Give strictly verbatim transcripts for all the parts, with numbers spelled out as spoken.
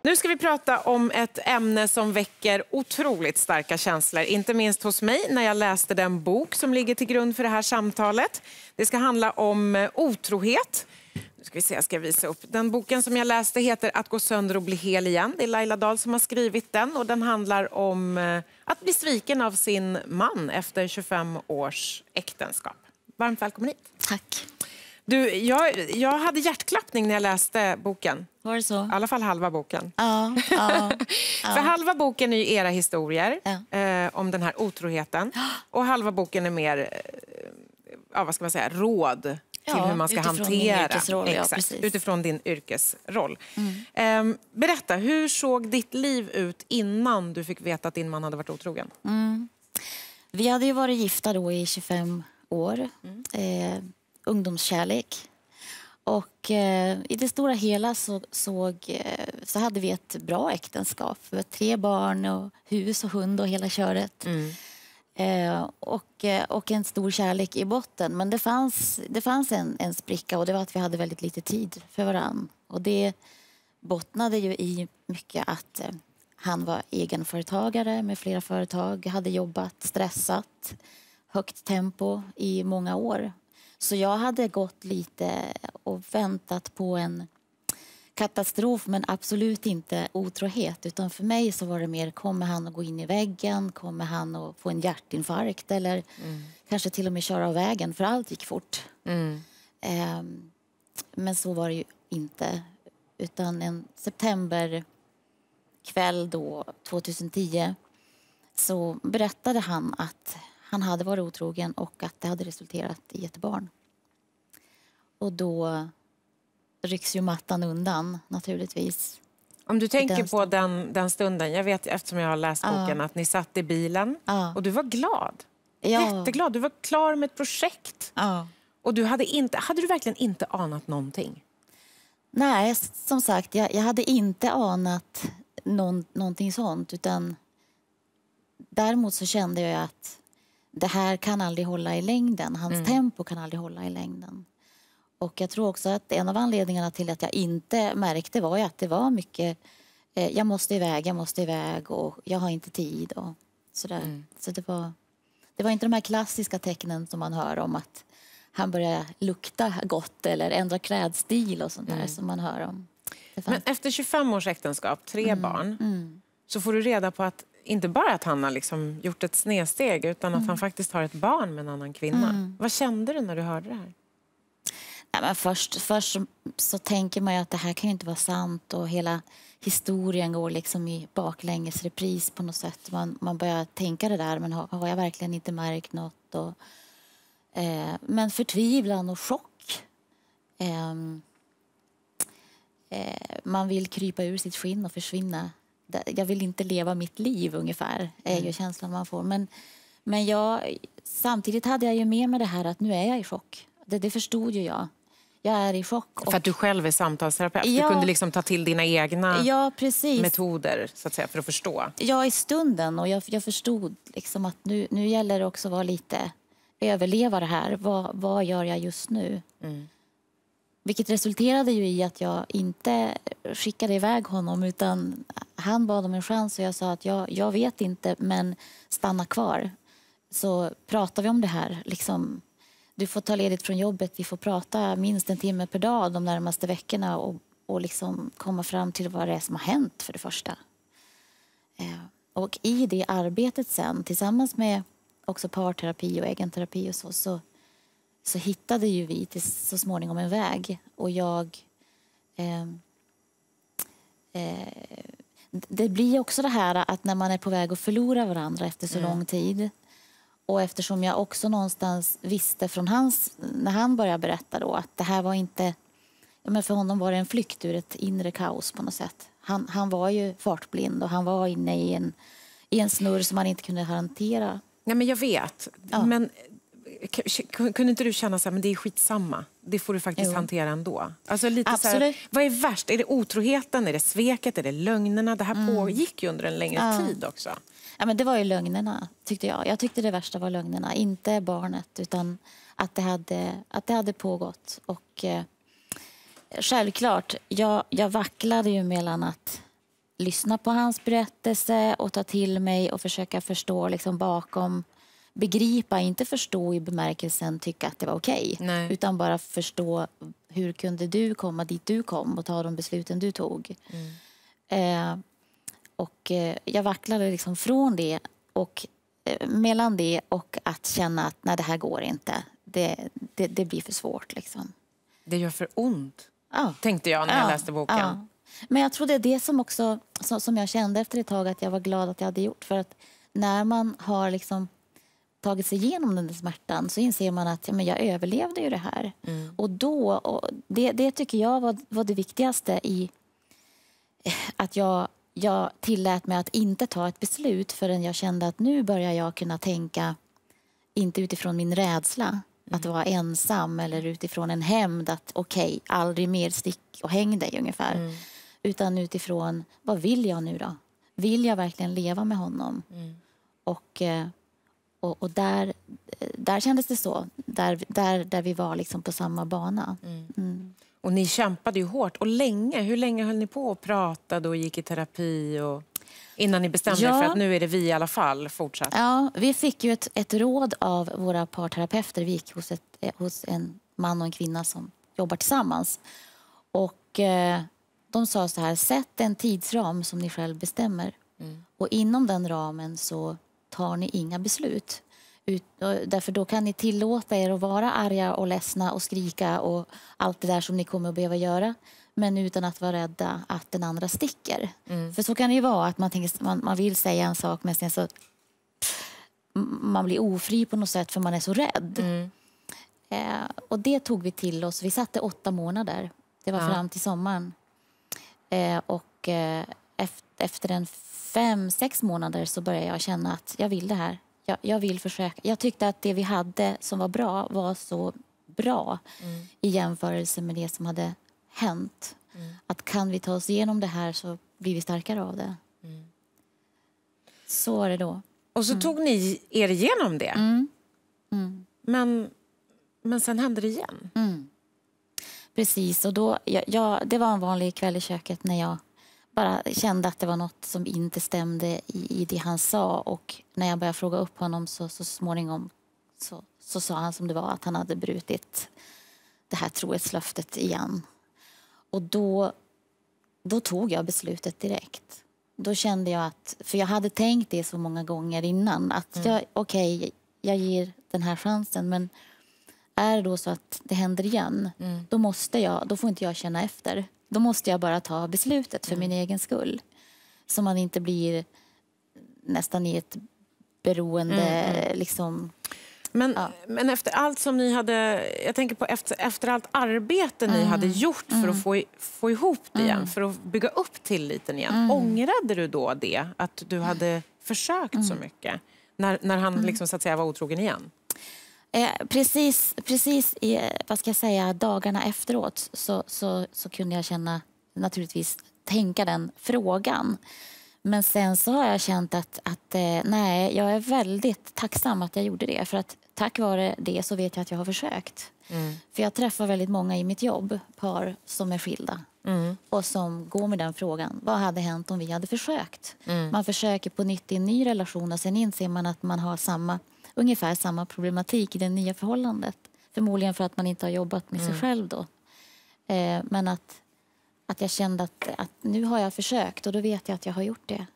Nu ska vi prata om ett ämne som väcker otroligt starka känslor. Inte minst hos mig när jag läste den bok som ligger till grund för det här samtalet. Det ska handla om otrohet. Nu ska vi se, jag ska visa upp. Den boken som jag läste heter Att gå sönder och bli hel igen. Det är Laila Dahl som har skrivit den. Och den handlar om att bli sviken av sin man efter tjugofem års äktenskap. Varmt välkommen hit. Tack. Du, jag, jag hade hjärtklappning när jag läste boken. Var det så? I alla fall halva boken. Ja, ja, ja. För halva boken är ju era historier Ja. eh, om den här otroheten. Och halva boken är mer, eh, ja, vad ska man säga, råd till Ja, hur man ska utifrån hantera. min yrkesroll, ja, Exakt, precis. utifrån din yrkesroll. Mm. Eh, berätta, hur såg ditt liv ut innan du fick veta att din man hade varit otrogen? Mm. Vi hade ju varit gifta då i tjugofem år. Mm. Eh, ungdomskärlek. Och eh, i det stora hela så, såg, eh, så hade vi ett bra äktenskap. Vi var tre barn och hus och hund och hela köret. Mm. Eh, och, eh, och en stor kärlek i botten. Men det fanns, det fanns en, en spricka och det var att vi hade väldigt lite tid för varann. Och det bottnade ju i mycket att eh, han var egenföretagare med flera företag. Hade jobbat stressat, högt tempo i många år. Så jag hade gått lite och väntat på en katastrof, men absolut inte otrohet. Utan för mig så var det mer, kommer han att gå in i väggen? Kommer han att få en hjärtinfarkt? Eller mm. kanske till och med köra av vägen, för allt gick fort. Mm. Um, men så var det ju inte. Utan en septemberkväll då, tjugohundratio, så berättade han att han hade varit otrogen och att det hade resulterat i ett barn. Och då rycks ju mattan undan, naturligtvis. Om du tänker den på den, den stunden, jag vet eftersom jag har läst boken ja. att ni satt i bilen ja. och du var glad. Ja. Jätteglad, du var klar med ett projekt. Ja. Och du hade inte, hade du verkligen inte anat någonting? Nej, som sagt, jag, jag hade inte anat någon, någonting sånt. Utan däremot så kände jag att det här kan aldrig hålla i längden. Hans mm. tempo kan aldrig hålla i längden. Och jag tror också att en av anledningarna till att jag inte märkte var ju att det var mycket eh, jag måste iväg, jag måste iväg och jag har inte tid och sådär. Mm. Så det var, det var inte de här klassiska tecknen som man hör om att han börjar lukta gott eller ändra klädstil och sånt där mm. som man hör om. Men efter tjugofem års äktenskap, tre mm. barn, mm. så får du reda på att inte bara att han har liksom gjort ett snedsteg utan att mm. han faktiskt har ett barn med en annan kvinna. Mm. Vad kände du när du hörde det här? Ja, men först först så, så tänker man ju att det här kan ju inte vara sant och hela historien går liksom i baklänges repris på något sätt. Man, man börjar tänka det där, men har, har jag verkligen inte märkt något? Och, eh, men förtvivlan och chock. Eh, eh, man vill krypa ur sitt skinn och försvinna. Jag vill inte leva mitt liv ungefär, är ju känslan man får. Men, men jag, samtidigt hade jag ju med mig det här att nu är jag i chock. Det, det förstod ju jag. Jag är i chock. Och... För att du själv är samtalsterapeut. Ja, du kunde liksom ta till dina egna ja, precis. metoder så att säga, för att förstå. Ja, i stunden. Och jag, jag förstod liksom att nu, nu gäller det också att vara lite överleva det här. Vad, vad gör jag just nu? Mm. Vilket resulterade ju i att jag inte skickade iväg honom utan han bad om en chans och jag sa att jag, jag vet inte men stanna kvar. Så pratar vi om det här. Liksom, du får ta ledigt från jobbet, vi får prata minst en timme per dag de närmaste veckorna och, och liksom komma fram till vad det är som har hänt för det första. Eh, och i det arbetet sen tillsammans med också parterapi och egenterapi och så, så så hittade ju vi till så småningom en väg. Och jag... Eh, eh, det blir också det här att när man är på väg att förlora varandra efter så mm. lång tid. Och eftersom jag också någonstans visste från hans... När han började berätta då att det här var inte... Ja, men för honom var det en flykt ur ett inre kaos på något sätt. Han, han var ju fartblind och han var inne i en, i en snurr som han inte kunde hantera. Nej, men jag vet. Ja. Men... Kunde inte du känna så här, men det är skitsamma. Det får du faktiskt jo. hantera ändå. Alltså lite så här, vad är värst? Är det otroheten? Är det sveket? Är det lögnerna? Det här mm. pågick ju under en längre ja. tid också. Ja, men det var ju lögnerna, tyckte jag. Jag tyckte det värsta var lögnerna. Inte barnet, utan att det hade, att det hade pågått. Och eh, självklart, jag, jag vacklade ju mellan att lyssna på hans berättelse och ta till mig och försöka förstå liksom bakom, begripa, inte förstå i bemärkelsen tycka att det var okej, Nej. utan bara förstå hur kunde du komma dit du kom och ta de besluten du tog. Mm. Eh, och eh, jag vacklade liksom från det och eh, mellan det och att känna att nej, det här går inte. Det, det, det blir för svårt liksom. Det gör för ont, Ja. tänkte jag när Ja, jag läste boken. ja. Men jag tror det är det som också som, som jag kände efter ett tag att jag var glad att jag hade gjort. För att när man har liksom tagit sig igenom den där smärtan så inser man att ja, men jag överlevde ju det här. Mm. Och då, och det, det tycker jag var, var det viktigaste i att jag, jag tillät mig att inte ta ett beslut förrän jag kände att nu börjar jag kunna tänka inte utifrån min rädsla mm. att vara ensam eller utifrån en hämnd att okej, okay, aldrig mer stick och häng dig ungefär. Mm. Utan utifrån, vad vill jag nu då? Vill jag verkligen leva med honom? Mm. Och, och, och där, där kändes det så. Där, där, där vi var liksom på samma bana. Mm. Mm. Och ni kämpade ju hårt. Och länge, hur länge höll ni på och pratade och gick i terapi? Och innan ni bestämde ja. er för att nu är det vi i alla fall fortsatt? Ja, vi fick ju ett, ett råd av våra parterapeuter. Vi gick hos, ett, hos en man och en kvinna som jobbar tillsammans. Och eh, de sa så här, sätt en tidsram som ni själv bestämmer. Mm. Och inom den ramen så tar ni inga beslut. Ut, därför då kan ni tillåta er att vara arga och ledsna och skrika och allt det där som ni kommer att behöva göra. Men utan att vara rädda att den andra sticker. Mm. För så kan det ju vara att man, tänker, man, man vill säga en sak men sen så man blir ofri på något sätt för man är så rädd. Mm. Eh, och det tog vi till oss. Vi satte åtta månader. Det var ja. fram till sommaren. Eh, och eh, efter, efter en fem, sex månader så började jag känna att jag vill det här. Jag, jag vill försöka. Jag tyckte att det vi hade som var bra var så bra mm. i jämförelse med det som hade hänt. Mm. Att kan vi ta oss igenom det här så blir vi starkare av det. Mm. Så var det då. Och så mm. tog ni er igenom det. Mm. Mm. Men, men sen hände det igen. Mm. Precis, och då, jag, jag, det var en vanlig kväll i köket när jag bara kände att det var något som inte stämde i, i det han sa. Och när jag började fråga upp honom så, så småningom så, så sa han som det var att han hade brutit det här trohetslöftet igen. Och då, då tog jag beslutet direkt. Då kände jag att, för jag hade tänkt det så många gånger innan, att mm. jag, okej, okay, jag ger den här chansen, men är det då så att det händer igen, mm. då måste jag, då får inte jag känna efter. Då måste jag bara ta beslutet för mm. min egen skull. Så man inte blir nästan i ett beroende, mm. liksom. Men, ja. men efter allt som ni hade, jag tänker på efter, efter allt arbete ni mm. hade gjort för mm. att få, få ihop det igen, mm. för att bygga upp tilliten igen. Mm. Ångrade du då det, att du hade försökt mm. så mycket? När, när han mm. liksom, så att säga, var otrogen igen? Eh, precis precis i, vad ska jag säga, dagarna efteråt så, så, så kunde jag känna, naturligtvis tänka den frågan. Men sen så har jag känt att, att eh, nej, jag är väldigt tacksam att jag gjorde det. För att tack vare det så vet jag att jag har försökt. Mm. För jag träffar väldigt många i mitt jobb, par som är skilda. Mm. Och som går med den frågan, vad hade hänt om vi hade försökt? Mm. Man försöker på nytt i en ny relation och sen inser man att man har samma, ungefär samma problematik i det nya förhållandet. Förmodligen för att man inte har jobbat med mm. sig själv då. Eh, men att... Att jag kände att, att nu har jag försökt och då vet jag att jag har gjort det.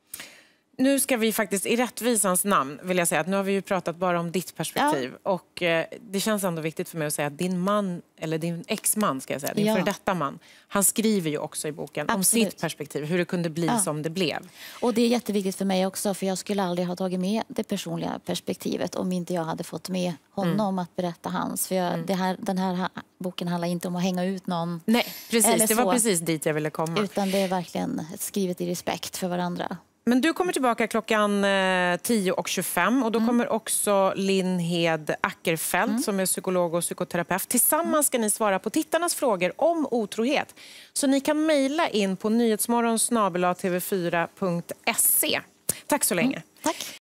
Nu ska vi faktiskt i rättvisans namn vill jag säga att nu har vi ju pratat bara om ditt perspektiv. Ja. Och eh, det känns ändå viktigt för mig att säga att din man, eller din exman ska jag säga, din ja. före detta man, han skriver ju också i boken Absolut. om sitt perspektiv, hur det kunde bli ja. som det blev. Och det är jätteviktigt för mig också, för jag skulle aldrig ha tagit med det personliga perspektivet om inte jag hade fått med honom mm. att berätta hans. För jag, mm. det här, den här boken handlar inte om att hänga ut någon. Nej, precis. Det var precis dit jag ville komma. Utan det är verkligen skrivet i respekt för varandra. Men du kommer tillbaka klockan tio och tjugofem och då mm. kommer också Linn Hed Ackerfeldt mm. som är psykolog och psykoterapeut. Tillsammans ska ni svara på tittarnas frågor om otrohet. Så ni kan mejla in på nyhetsmorgon snabel-a t v fyra punkt se. Tack så länge. Mm. Tack.